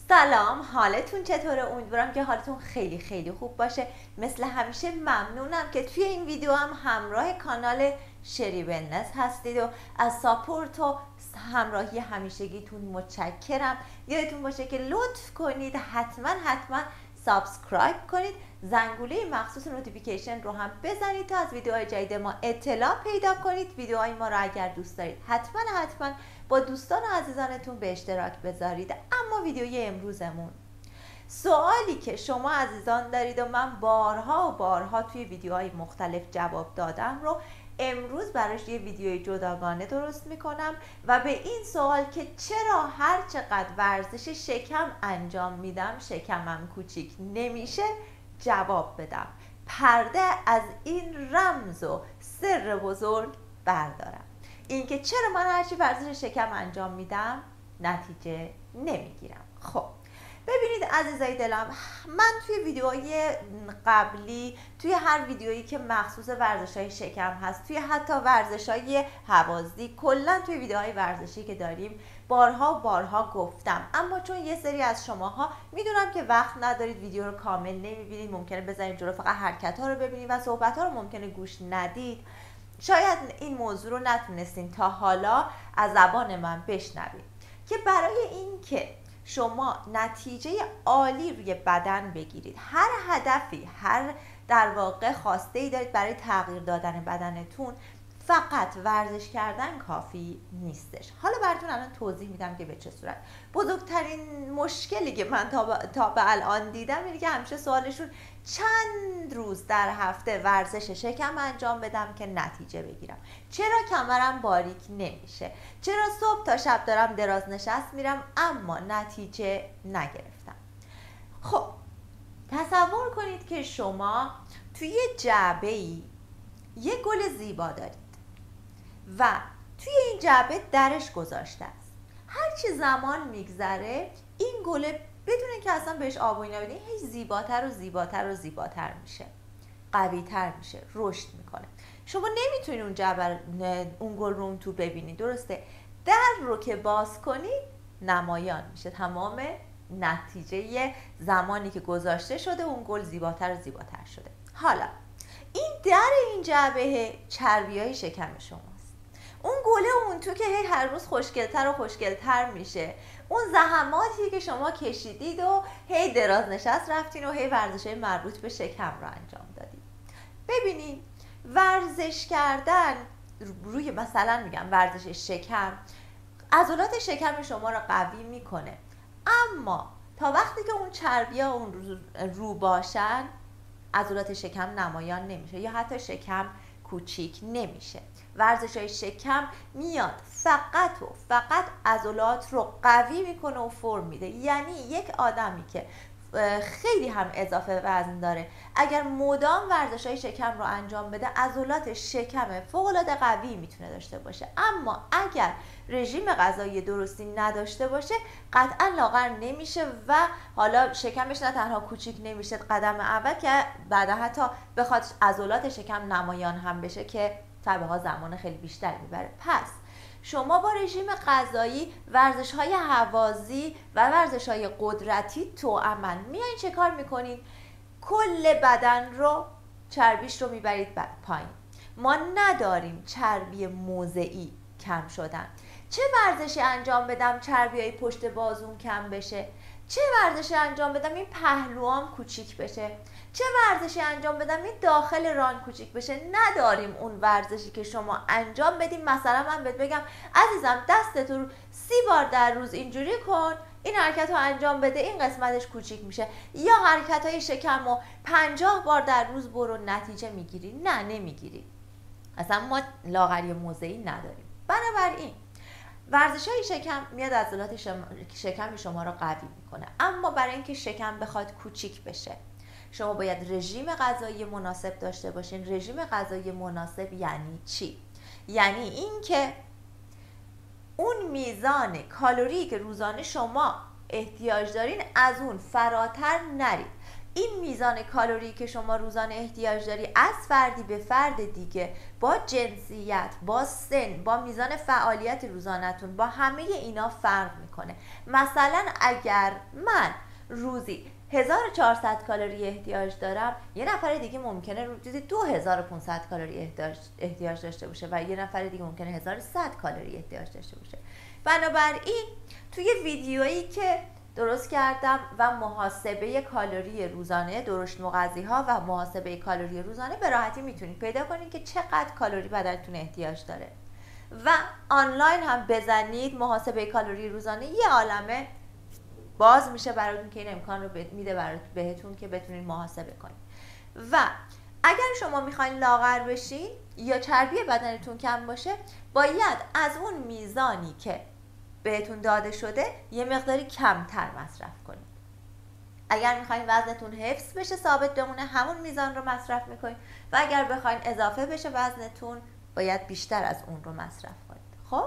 سلام، حالتون چطوره؟ امیدوارم که حالتون خیلی خیلی خوب باشه. مثل همیشه ممنونم که توی این ویدیو هم همراه کانال شری ولنس هستید و از ساپورت و همراهی همیشگیتون متشکرم. یادتون باشه که لطف کنید حتما سابسکرایب کنید، زنگوله مخصوص نوتیفیکیشن رو هم بزنید تا از ویدیوهای جدید ما اطلاع پیدا کنید. ویدیوهای ما رو اگر دوست دارید حتما با دوستان و عزیزانتون به اشتراک بذارید. اما ویدیوی امروزمون، سوالی که شما عزیزان دارید و من بارها توی ویدیوهای مختلف جواب دادم رو امروز براش یه ویدیوی جداگانه درست میکنم و به این سوال که چرا هر چقدر ورزش شکم انجام میدم شکمم کوچیک نمیشه جواب بدم، پرده از این رمز و سر بزرگ بردارم. اینکه چرا من هرچی ورزش شکم انجام میدم نتیجه نمیگیرم. خب ببینید عزیزای دلم، من توی ویدیوهای قبلی، توی هر ویدیویی که مخصوص ورزش‌های شکم هست، توی حتی ورزش‌های هوازی، کلا توی ویدیوهای ورزشی که داریم بارها گفتم. اما چون یه سری از شماها میدونم که وقت ندارید، ویدیو رو کامل نمیبینید، ممکنه بزنید جلو فقط حرکت‌ها رو ببینید و صحبت‌ها رو ممکنه گوش ندید، شاید این موضوع رو نتونستین تا حالا از زبان من بشنوید که برای این که شما نتیجه عالی روی بدن بگیرید، هر هدفی، هر در واقع خواسته‌ای دارید برای تغییر دادن بدنتون، فقط ورزش کردن کافی نیستش. حالا براتون الان توضیح میدم که به چه صورت. بزرگترین مشکلی که من تا به الان دیدم اینه که همیشه سوالشون چند روز در هفته ورزش شکم انجام بدم که نتیجه بگیرم؟ چرا کمرم باریک نمیشه؟ چرا صبح تا شب دارم دراز نشست میرم اما نتیجه نگرفتم؟ خب تصور کنید که شما توی جعبه‌ای یه گل زیبا دارید و توی این جعبه درش گذاشته است. هرچی زمان میگذره این گل بدون اینکه اصلا بهش آب و اینا بدین هی زیباتر میشه، قوی‌تر میشه، رشد میکنه. شما نمیتونید اون جعبه، اون گل رو اون تو ببینید، درسته؟ در رو که باز کنید نمایان میشه تمام نتیجه زمانی که گذاشته شده، اون گل زیباتر شده. حالا این در این جعبه چربیای شکم شماست. اون گله اون تو که هی هر روز خوشگلتر میشه، اون زحماتی که شما کشیدید و هی دراز نشست رفتین و هی ورزش‌های مربوط به شکم رو انجام دادید. ببینید ورزش کردن روی، مثلا میگم ورزش شکم، عضلات شکم شما رو قوی میکنه، اما تا وقتی که اون چربی‌ها اون رو باشن عضلات شکم نمایان نمیشه یا حتی شکم کوچیک نمیشه. ورزش‌های شکم میاد فقط عضلات رو قوی میکنه و فرم میده. یعنی یک آدمی که خیلی هم اضافه وزن داره اگر مدام ورزش‌های شکم رو انجام بده عضلات شکم فوق‌العاده قوی میتونه داشته باشه، اما اگر رژیم غذایی درستی نداشته باشه قطعا لاغر نمیشه و حالا شکمش نه تنها کوچیک نمیشه قدم اول، که بعدا حتی بخواد عضلات شکم نمایان هم بشه که طبعا زمان خیلی بیشتری میبره. پس شما با رژیم غذایی، ورزش‌های هوازی و ورزش‌های قدرتی توأمن میایین چه کار میکنین؟ کل بدن رو، چربیش رو میبرید پایین. ما نداریم چربی موضعی کم شدن. چه ورزشی انجام بدم چربیای پشت بازوم کم بشه؟ چه ورزشی انجام بدم این پهلوام کوچیک بشه؟ چه ورزشی انجام بدم این داخل ران کوچیک بشه؟ نداریم اون ورزشی که شما انجام بدیم. مثلا من بهت بگم عزیزم دستتو 30 بار در روز اینجوری کن، این حرکت رو انجام بده، این قسمتش کوچیک میشه، یا حرکت های شکم رو 50 بار در روز برو، نتیجه میگیری؟ نه نمیگیری. اصلا ما لاغری موضعی نداریم. بنابراین ورزش های شکم میاد عضلات شکم شما رو قوی میکنه، اما برای اینکه شکم بخواد کوچیک بشه شما باید رژیم غذایی مناسب داشته باشین. رژیم غذایی مناسب یعنی چی؟ یعنی اینکه اون میزان کالری که روزانه شما احتیاج دارین از اون فراتر نرید. این میزان کالری که شما روزانه احتیاج داری از فردی به فرد دیگه، با جنسیت، با سن، با میزان فعالیت روزانه‌تون، با همه اینا فرق میکنه. مثلا اگر من روزی 1400 کالری احتیاج دارم، یه نفر دیگه ممکنه روزی 2500 کالری احتیاج داشته باشه و یه نفر دیگه ممکنه 1100 کالری احتیاج داشته باشه. بنابراین توی ویدیویی که درست کردم و محاسبه کالری روزانه، درشت مغذی ها و محاسبه کالری روزانه، به راحتی میتونید پیدا کنید که چقدر کالری بدنتون احتیاج داره و آنلاین هم بزنید محاسبه کالری روزانه، یه عالمه باز میشه براتون که این امکان رو میده بهتون که بتونید محاسبه کنید. و اگر شما میخواین لاغر بشین یا چربی بدنتون کم باشه، باید از اون میزانی که بهتون داده شده یه مقداری کمتر مصرف کنید. اگر میخواین وزنتون حفظ بشه، ثابت بمونه، همون میزان رو مصرف میکنید و اگر بخواین اضافه بشه وزنتون، باید بیشتر از اون رو مصرف کنید.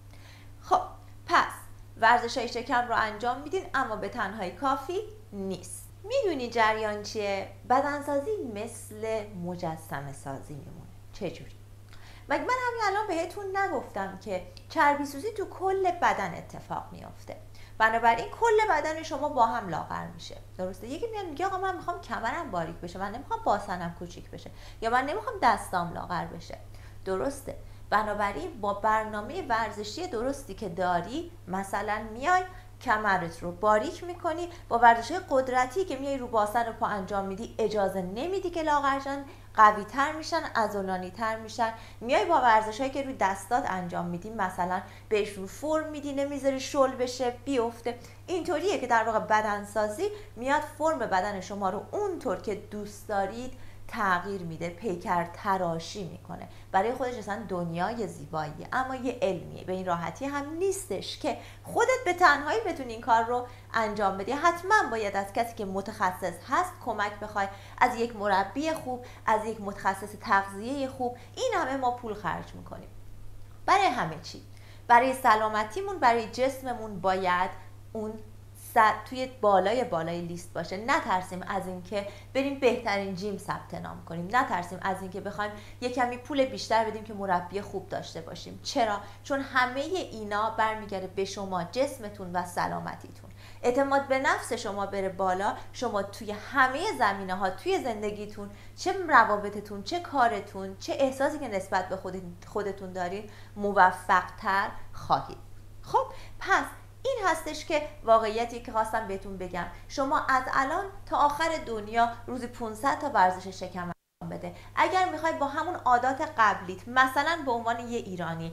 خب پس ورزش‌های شکم رو انجام میدین، اما به تنهایی کافی نیست. میدونی جریان چیه؟ بدنسازی مثل مجسمه سازی میمونه. چجوری؟ مگه من همین الان بهتون نگفتم که چربی سوزی تو کل بدن اتفاق میافته؟ بنابراین کل بدن شما با هم لاغر میشه. درسته؟ یکی میاد میگه آقا من میخوام کمرم باریک بشه، من نمیخوام باسنم کوچیک بشه، یا من نمیخوام دستام لاغر بشه. درسته؟ بنابراین با برنامه ورزشی درستی که داری، مثلا میای کمرت رو باریک میکنی، با ورزش‌های قدرتی که میای رو باسن و پا انجام میدی اجازه نمیدی که لاغرشن، قوی تر میشن، عضلانی تر میشن. میای با ورزش‌هایی که روی دستات انجام میدی، مثلا بهشون فرم میدی، نمیذاری شل بشه، بیفته. اینطوریه که در واقع بدنسازی میاد فرم بدن شما رو اونطور که دوست دارید تغییر میده، پیکر تراشی میکنه. برای خودش اصلا دنیای زیباییه، اما یه علمیه. به این راحتی هم نیستش که خودت به تنهایی بتونی این کار رو انجام بدی. حتما باید از کسی که متخصص هست کمک بخوای، از یک مربی خوب، از یک متخصص تغذیه خوب. این همه ما پول خرج میکنیم برای همه چی. برای سلامتیمون، برای جسممون باید اون توی بالای لیست باشه. نترسیم از اینکه بریم بهترین جیم ثبت نام کنیم، نترسیم از اینکه بخوایم یه کمی پول بیشتر بدیم که مربی خوب داشته باشیم. چرا؟ چون همه اینا برمیگرده به شما، جسمتون و سلامتیتون. اعتماد به نفس شما بره بالا، شما توی همه زمینه‌ها توی زندگیتون، چه روابطتون، چه کارتون، چه احساسی که نسبت به خودتون دارین، موفق‌تر خواهید. خب پس این هستش که واقعیتی که خواستم بهتون بگم. شما از الان تا آخر دنیا روزی 500 تا ورزش شکم انجام بده. اگر میخوای با همون عادات قبلیت، مثلا به عنوان یه ایرانی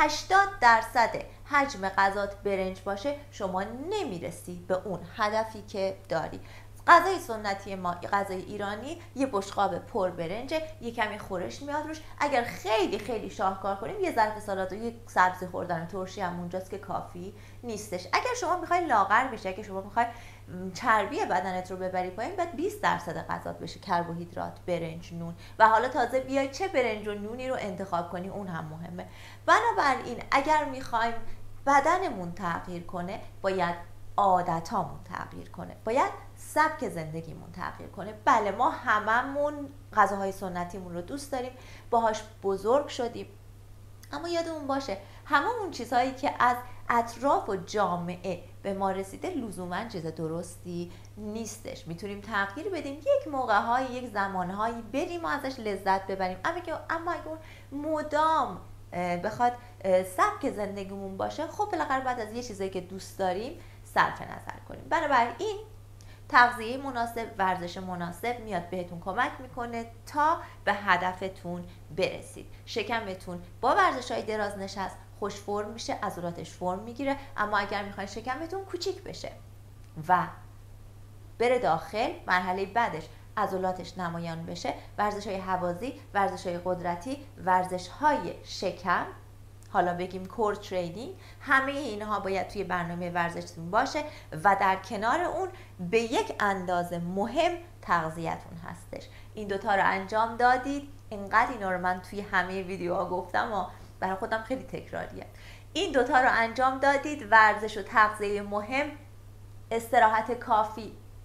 80% حجم غذات برنج باشه، شما نمیرسی به اون هدفی که داری. غذای سنتی ما، غذای ایرانی، یه بشقاب پر برنجه، یه کمی خورش میاد روش. اگر خیلی خیلی شاهکار کنیم، یه ظرف سالاد و یه سبزی خوردن ترشی هم اونجاست که کافی نیستش. اگر شما میخوای لاغر بشی، اگر شما میخوای چربی بدنت رو ببری پایین، باید 20% غذات بشه کربوهیدرات، برنج، نون. و حالا تازه بیای چه برنج و نونی رو انتخاب کنی، اون هم مهمه. بنابراین اگر میخوایم بدنمون تغییر کنه، باید عادتامون تغییر کنه، باید سبک زندگیمون تغییر کنه. بله، ما هممون غذاهای سنتیمون رو دوست داریم، باهاش بزرگ شدیم، اما یادمون باشه همه اون چیزهایی که از اطراف و جامعه به ما رسیده لزوما چیز درستی نیستش. میتونیم تغییر بدیم، یک موقع‌های، یک زمانهایی بریم و ازش لذت ببریم، اما اگه اون مدام بخواد سبک زندگیمون باشه، خب بالاخره بعد از یه چیزایی که دوست داریم صرف نظر کنیم. بنابراین تغذیه مناسب، ورزش مناسب میاد بهتون کمک میکنه تا به هدفتون برسید. شکمتون با ورزش‌های دراز نشست خوش فرم میشه، عضلاتش فرم میگیره. اما اگر میخواین شکمتون کوچیک بشه و بره داخل، مرحله بعدش عضلاتش نمایان بشه، ورزش‌های هوازی، ورزش‌های قدرتی، ورزش‌های شکم، حالا بگیم کور ترینینگ، همه اینها باید توی برنامه ورزشتون باشه و در کنار اون به یک اندازه مهم تغذیه‌تون هستش. این دوتا رو انجام دادید، اینقدر اینا رو من توی همه ویدیوها گفتم و برای خودم خیلی تکراریه. این دوتا رو انجام دادید، ورزش و تغذیه مهم، استراحت کافی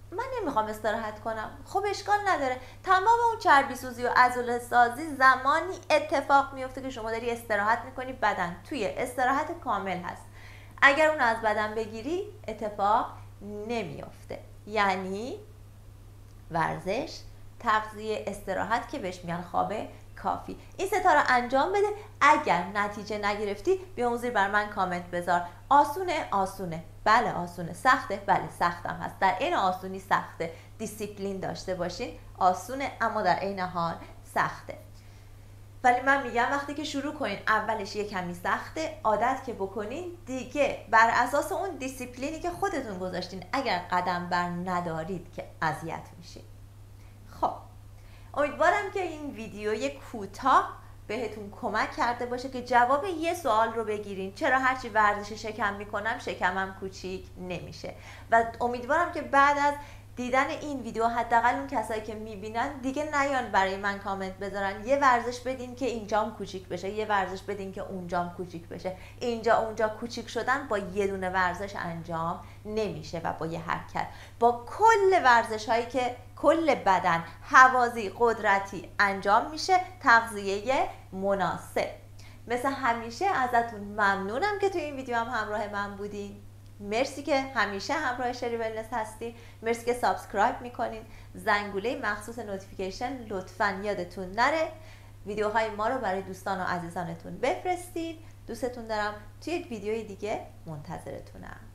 من نمیخوام استراحت کنم. خب اشکال نداره. تمام اون چربی سوزی و عضله سازی زمانی اتفاق میفته که شما داری استراحت میکنی، بدن توی استراحت کامل هست. اگر اون از بدن بگیری اتفاق نمیفته. یعنی ورزش، تغذیه، استراحت که بهش میگن خواب کافی. این سه تا رو انجام بده. اگر نتیجه نگرفتی بیا زیر بر من کامنت بذار. آسونه؟ آسونه. بله آسونه. سخته؟ بله سختم هست. در این آسونی سخته. دیسیپلین داشته باشین. آسونه اما در این حال سخته. ولی من میگم وقتی که شروع کنین اولش یه کمی سخته، عادت که بکنین دیگه بر اساس اون دیسیپلینی که خودتون گذاشتین اگر قدم بر ندارید که اذیت میشین. خب امیدوارم که این ویدیوی کوتاه بهتون کمک کرده باشه که جواب یه سوال رو بگیرین: چرا هرچی ورزش شکم میکنم شکمم کوچیک نمیشه؟ و امیدوارم که بعد از دیدن این ویدیو حداقل اون کسایی که میبینن دیگه نیان برای من کامنت بذارن یه ورزش بدین که اینجام کوچیک بشه، یه ورزش بدین که اونجام کوچیک بشه. اینجا اونجا کوچیک شدن با یه دونه ورزش انجام نمیشه و با یه حرکت، با کل ورزش هایی که کل بدن هوازی قدرتی انجام میشه، تغذیه مناسب. مثل همیشه ازتون ممنونم که تو این ویدیو هم همراه من بودین. مرسی که همیشه همراه شری ولنس هستی. مرسی که سابسکرایب میکنین. زنگوله مخصوص نوتیفیکیشن لطفاً یادتون نره. ویدیوهای ما رو برای دوستان و عزیزانتون بفرستین. دوستتون دارم. توی یک ویدیوی دیگه منتظرتونم.